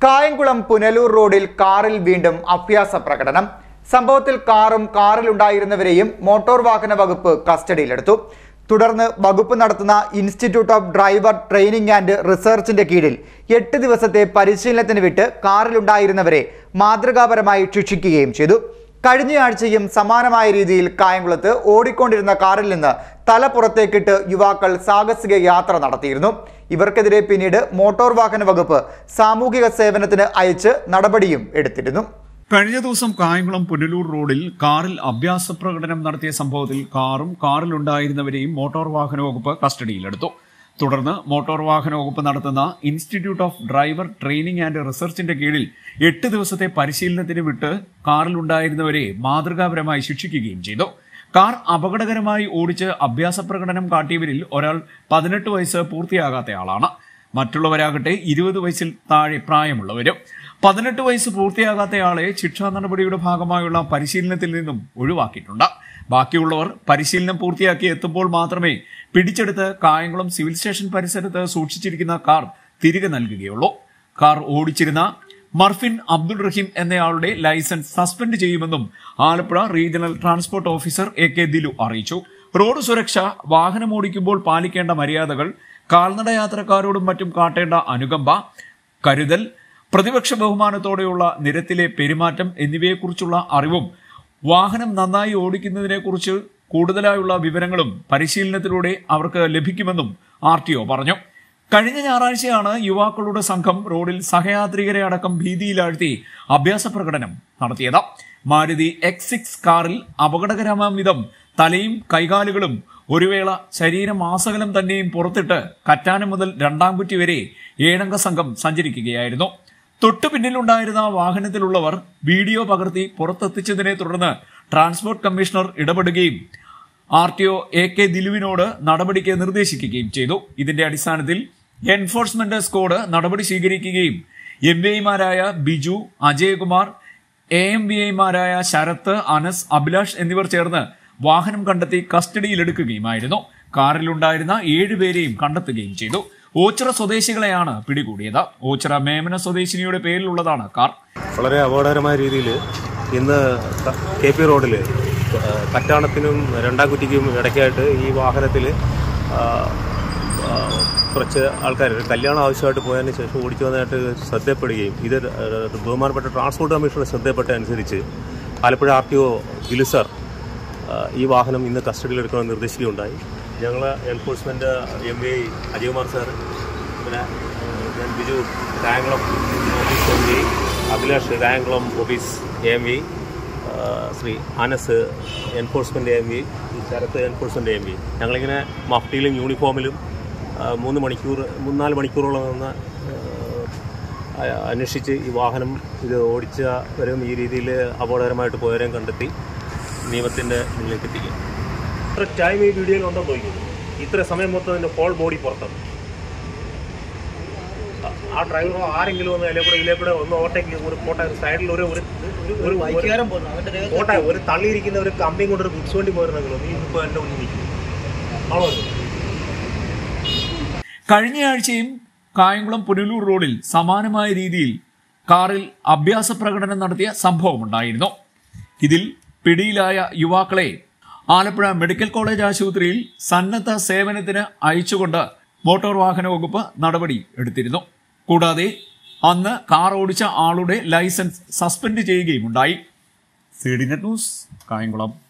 കായംകുളം പുനലൂർ റോഡിൽ കാറിൽ വീണ്ടും അഭ്യാസ പ്രകടനം. സംഭവത്തിൽ കാറും കാറിലുണ്ടായിരുന്നവരെയും മോട്ടോർ വാഹന വകുപ്പ് കസ്റ്റഡിയിലെടുത്തു. തുടർന്ന് വകുപ്പ് നടത്തുന്ന institute of driver training and റിസർച്ചിന്റെ കീഴിൽ 8 ദിവസത്തെ പരിശീലനത്തിന് വിട്ട് കാറിലുണ്ടായിരുന്നവരെ മാതൃകാപരമായി ശിക്ഷിക്കുകയും ചെയ്തു. കഴിഞ്ഞയാഴ്ചയും സമാനമായ രീതിയിൽ കായംകുളത്ത് ഓടിക്കൊണ്ടിരുന്ന കാറിൽ നിന്ന് തല പുറത്തേക്കിട്ട് യുവാക്കൾ സാഹസിക യാത്ര നടത്തിയിരുന്നു. ഇവർക്കെതിരെ പിന്നീട് മോട്ടോർ വാഹന വകുപ്പ് സാമൂഹിക സേവനത്തിന് അയച്ച് നടപടിയും എടുത്തിരുന്നു. കഴിഞ്ഞ ദിവസം കായംകുളം പുനലൂർ റോഡിൽ കാറിൽ അഭ്യാസ പ്രകടനം നടത്തിയ സംഭവത്തിൽ കാറും കാറിലുണ്ടായിരുന്നവരെയും മോട്ടോർ വാഹന വകുപ്പ് കസ്റ്റഡിയിലെടുത്തു. തുടർന്ന് മോട്ടോർ വാഹന വകുപ്പ് നടത്തുന്ന institute of driver training and റിസർച്ചിന്റെ കീഴിൽ 8 ദിവസത്തെ പരിശീലനത്തിന് വിട്ട് കാറിലുണ്ടായിരുന്നവരെ മാതൃകാപരമായി ശിക്ഷിക്കുകയും ചെയ്തു. കാർ അപകടകരമായി ഓടിച്ച് അഭ്യാസ പ്രകടനം കാട്ടിയവരിൽ ഒരാൾ 18 വയസ്സ് പൂർത്തിയാകാത്തയാളാണ്. മറ്റുള്ളവരാകട്ടെ 20 വയസ്സിൽ താഴെ പ്രായമുള്ളവരും. 18 വയസ്സ് പൂർത്തിയാകാത്തയാളെ ശിക്ഷാ നടപടിയുടെ ഭാഗമായുള്ള പരിശീലനത്തിൽ നിന്നും ഒഴിവാക്കിയിട്ടുണ്ട്. ബാക്കിയുള്ളവർ പരിശീലനം പൂർത്തിയാക്കി എത്തുമ്പോൾ മാത്രമേ പിടിച്ചെടുത്ത് കായംകുളം സിവിൽ സ്റ്റേഷൻ പരിസരത്ത് സൂക്ഷിച്ചിരിക്കുന്ന കാർ തിരികെ നൽകുകയുള്ളൂ. കാർ ഓടിച്ചിരുന്ന മർഫിൻ അബ്ദുൾ റഹീം എന്നയാളുടെ ലൈസൻസ് സസ്പെൻഡ് ചെയ്യുമെന്നും Alappuzha regional transport officer AK Dilu അറിയിച്ചു. റോഡ് സുരക്ഷ, വാഹനമോടിക്കുമ്പോൾ പാലിക്കേണ്ട മര്യാദകൾ, കാൽനട യാത്രക്കാരോടും മറ്റും കാട്ടേണ്ട അനുകമ്പ, കരുതൽ, പ്രതിപക്ഷ ബഹുമാനത്തോടെയുള്ള നിരത്തിലെ പെരുമാറ്റം എന്നിവയെക്കുറിച്ചുള്ള അറിവും വാഹനം നന്നായി ഓടിക്കുന്നതിനെക്കുറിച്ച് കൂടുതലായുള്ള വിവരങ്ങളും പരിശീലനത്തിലൂടെ അവർക്ക് ലഭിക്കുമെന്നും RTO പറഞ്ഞു. കഴിഞ്ഞ ഞായറാഴ്ചയാണ് യുവാക്കളുടെ സംഘം റോഡിൽ സഹയാത്രികരെ അടക്കം ഭീതിയിലാഴ്ത്തി അഭ്യാസ പ്രകടനം നടത്തിയത്. മാരുതി X6 കാറിൽ അപകടകരമാം വിധം തലയും കൈകാലുകളും ഒരു വേള ശരീരം ആസകലം തന്നെയും പുറത്തിട്ട് കറ്റാനം മുതൽ രണ്ടാംകുറ്റി വരെ 7 അംഗ സംഘം സഞ്ചരിക്കുകയായിരുന്നു. തൊട്ടു പിന്നിലുണ്ടായിരുന്ന വാഹനത്തിലുള്ളവർ വീഡിയോ പകർത്തി പുറത്തെത്തിച്ചതിനെ തുടർന്ന് ട്രാൻസ്പോർട്ട് കമ്മീഷണർ ഇടപെടുകയും RTO AK ദിലുവിനോട് നടപടിക്ക് നിർദ്ദേശിക്കുകയും ചെയ്തു. ഇതിന്റെ അടിസ്ഥാനത്തിൽ എൻഫോഴ്സ്മെന്റ് സ്ക്വാഡ് നടപടി സ്വീകരിക്കുകയും MVIമാരായ ബിജു, അജയകുമാർ, AMVIമാരായ ശരത്ത്, അനസ്, അഭിലാഷ് എന്നിവർ ചേർന്ന് വാഹനം കണ്ടെത്തി കസ്റ്റഡിയിലെടുക്കുകയുമായിരുന്നു. കാറിലുണ്ടായിരുന്ന 7 പേരെയും കണ്ടെത്തുകയും ചെയ്തു. ഓച്ചിറ സ്വദേശികളെയാണ് പിടികൂടിയത്. ഓച്ചിറ മേമന സ്വദേശിനിയുടെ പേരിലുള്ളതാണ് കാർ. വളരെ അപകടകരമായ രീതിയിൽ ഇന്ന് KP റോഡിൽ കറ്റാണത്തിനും രണ്ടാംകുറ്റിക്കും ഇടയ്ക്കായിട്ട് ഈ വാഹനത്തിൽ കുറച്ച് ആൾക്കാർ കല്യാണം ആവശ്യമായിട്ട് പോയതിന് ശേഷം ഓടിച്ചു വന്നതായിട്ട് ശ്രദ്ധപ്പെടുകയും ഇത് ബഹുമാനപ്പെട്ട ട്രാൻസ്പോർട്ട് കമ്മീഷണർ ശ്രദ്ധപ്പെട്ട അനുസരിച്ച് ആലപ്പുഴ RTO ദിലു സർ ഈ വാഹനം ഇന്ന് കസ്റ്റഡിയിലെടുക്കണമെന്ന് നിർദ്ദേശിക്കുകയുണ്ടായി. ഞങ്ങൾ എൻഫോഴ്സ്മെൻറ്റ് MVI അജയകുമാർ സാർ, പിന്നെ Biju Kayamkulam office MVI, Abhilash Kayamkulam office AMVI, Shri Anas enforcement MVI, Sarath enforcement MVI, ഞങ്ങളിങ്ങനെ മഫ്റ്റിയിലും യൂണിഫോമിലും 4 മണിക്കൂറോളം നിന്ന് അന്വേഷിച്ച് ഈ വാഹനം ഇത് ഓടിച്ചവരും ഈ രീതിയിൽ അപകടകരമായിട്ട് പോയവരെയും കണ്ടെത്തി നിയമത്തിൻ്റെ മുന്നിലേക്ക് എത്തിക്കുക. ഇത്ര ടൈം ഈ വീഡിയോയിൽ ഉണ്ടോ നോക്കിയത്, ഇത്ര സമയം മൊത്തം അതിൻ്റെ ഹോൾ ബോഡി പുറത്താണ്. ആ ഡ്രൈവറോ ആരെങ്കിലും ഒന്ന് ഇതിലേക്കൂടെ ഒന്ന് ഓവർടേക്ക് ഒരു കോട്ട സൈഡിൽ ഒരു തള്ളിയിരിക്കുന്ന ഒരു കമ്പിയും കൊണ്ട് ഒരു ഗുഡ്സ് വണ്ടി പോയിരുന്നെങ്കിലോ നീ ഇപ്പോൾ എൻ്റെ മുന്നിൽ നിൽക്കും. കഴിഞ്ഞയാഴ്ചയും കായംകുളം പുനലൂർ റോഡിൽ സമാനമായ രീതിയിൽ കാറിൽ അഭ്യാസ പ്രകടനം നടത്തിയ സംഭവമുണ്ടായിരുന്നു. ഇതിൽ പിടിയിലായ യുവാക്കളെ ആലപ്പുഴ മെഡിക്കൽ കോളേജ് ആശുപത്രിയിൽ സന്നദ്ധ സേവനത്തിന് അയച്ചുകൊണ്ട് മോട്ടോർ വാഹന വകുപ്പ് നടപടി എടുത്തിരുന്നു. കൂടാതെ അന്ന് കാർ ഓടിച്ച ആളുടെ ലൈസൻസ് സസ്പെൻഡ് ചെയ്യുകയുമുണ്ടായി. CDNet news, Kayamkulam.